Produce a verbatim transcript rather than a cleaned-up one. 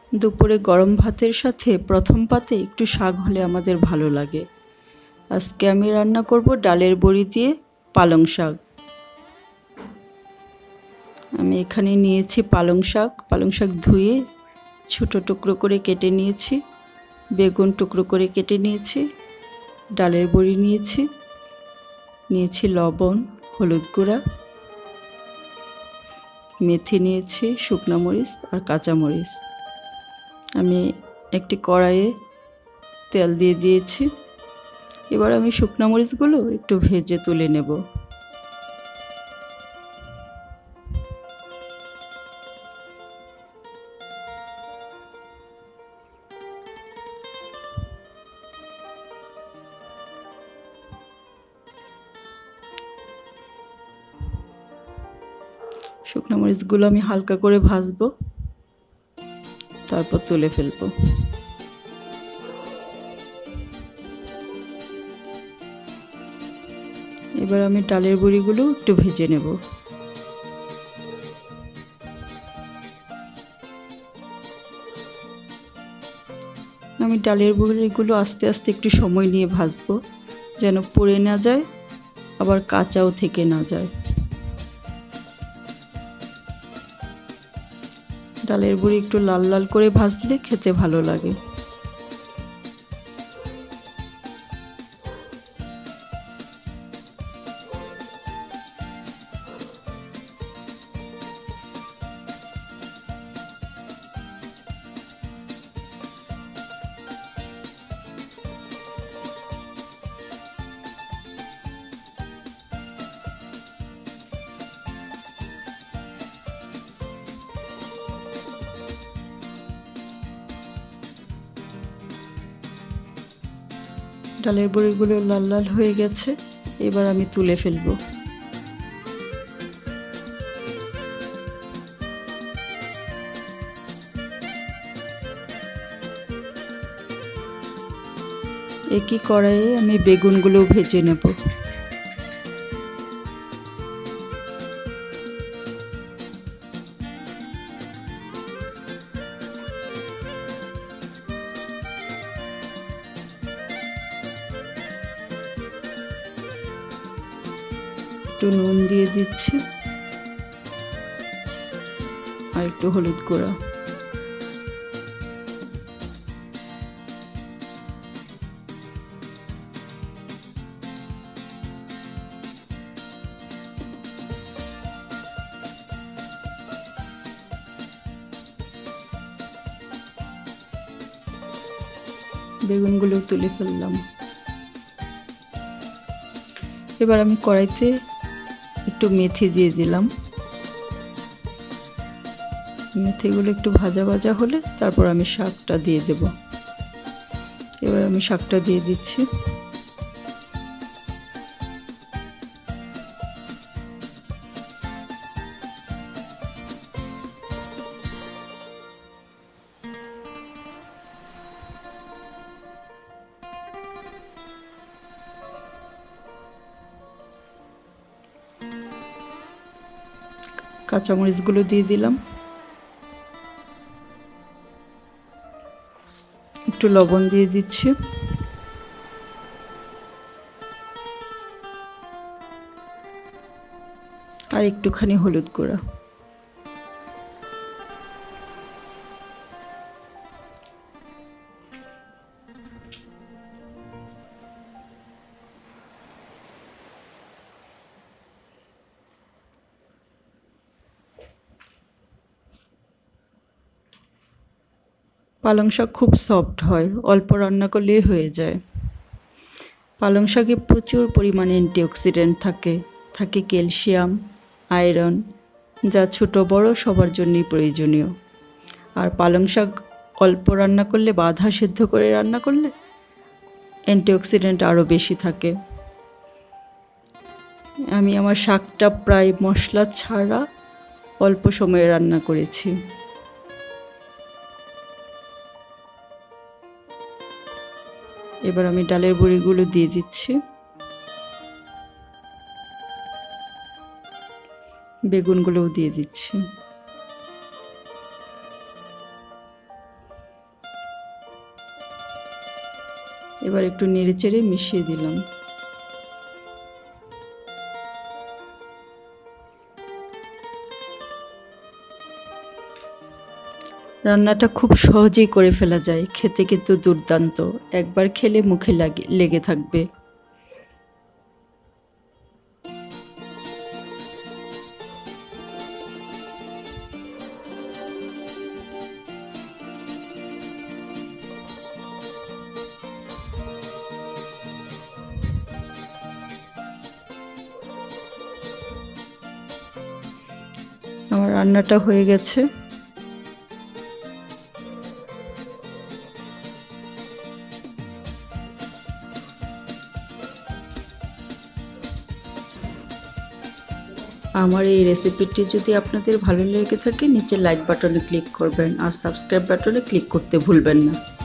দুপুরে গরম ভাতের সাথে প্রথম পাতে একটু শাক হলে আমাদের ভালো লাগে। আজকে আমি রান্না করব ডালের বড়ি দিয়ে পালং শাক। আমি এখানে নিয়েছি পালং শাক। পালং শাক ধুয়ে ছোট টুকরো করে কেটে নিয়েছি। বেগুন টুকরো করে কেটে নিয়েছি। ডালের বড়ি নিয়েছি। নিয়েছি লবণ, হলুদ গুঁড়া, মেথি নিয়েছি, শুকনো মরিচ আর কাঁচা মরিচ। আমি একটি কড়াইয়ে তেল দিয়ে দিয়েছি। এবার আমি শুকনো মরিচগুলো একটু ভেজে তুলে নেব। শুকনো মরিচগুলো আমি হালকা করে ভাজবো, তারপর তুলে ফেলবো। এবার আমি ডালের বড়িগুলো একটু ভেজে নেব। আমি ডালের বড়িগুলো আস্তে আস্তে একটু সময় নিয়ে ভাজবো, যেন পুড়ে না যায়, আবার কাঁচাও থেকে না যায়। ডালের বড়ি একটু লাল লাল করে ভাজলে খেতে ভালো লাগে। ডালের বড়িগুলো লাল লাল হয়ে গেছে, এবার আমি তুলে ফেলবো। একই কড়াইয়ে আমি বেগুনগুলো ভেজে নেব। একটু নুন দিয়ে দিচ্ছি আর একটু হলুদ গুঁড়া। বেগুনগুলো তুলে ফেললাম। এবার আমি কড়াইতে একটু মেথি দিয়ে দিলাম। মেথিগুলো একটু ভাজা ভাজা হলে তারপর আমি শাকটা দিয়ে দেব। এবার আমি শাকটা দিয়ে দিচ্ছি। কাঁচামরিচগুলো দিয়ে দিলাম। একটু লবণ দিয়ে দিচ্ছি। আর একটুখানি হলুদ গুঁড়া। পালং শাক খুব সফট হয়, অল্প রান্না করলেই হয়ে যায়। পালং শাকে প্রচুর পরিমাণে অ্যান্টিঅক্সিডেন্ট থাকে থাকে ক্যালসিয়াম, আয়রন, যা ছোট বড় সবার জন্যই প্রয়োজনীয়। আর পালং শাক অল্প রান্না করলে বা আধা সেদ্ধ করে রান্না করলে অ্যান্টিঅক্সিডেন্ট আরও বেশি থাকে। আমি আমার শাকটা প্রায় মশলা ছাড়া অল্প সময়ে রান্না করেছি। এবার আমি ডালের বড়িগুলো দিয়ে দিচ্ছি। বেগুনগুলোও দিয়ে দিচ্ছি। এবার একটু নেড়েচেড়ে মিশিয়ে দিলাম। রান্নাটা খুব সহজেই করে ফেলা যায়, খেতে কিন্তু দুর্দান্ত। একবার খেলে মুখে লাগে লেগে থাকবে। আমার রান্নাটা হয়ে গেছে। আমার এই রেসিপিটি যদি আপনাদের ভালো লেগে থাকে নিচে লাইক বাটনে ক্লিক করবেন আর সাবস্ক্রাইব বাটনে ক্লিক করতে ভুলবেন না।